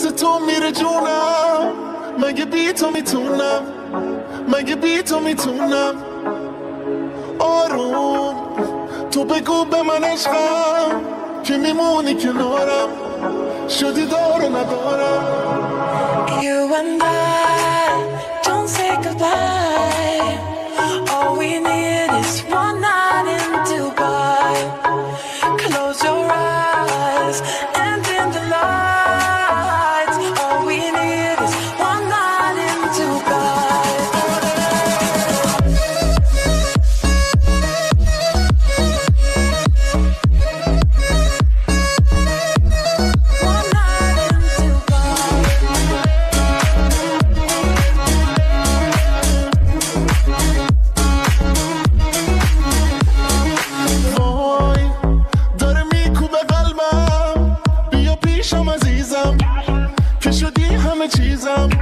واسه تو میره جونم، مگه بی تو میتونم، مگه بی تو میتونم. آروم تو بگو به من عشقم که میمونی کنارم، شدی دار و ندارم. You and I don't say goodbye. All we need is one night in Dubai. Close your eyes and in the lights. All we need is one night in Dubai. One night in وای داره میکوبه قلبم، بیا پیشم عزیزم که شدی همه چیزم.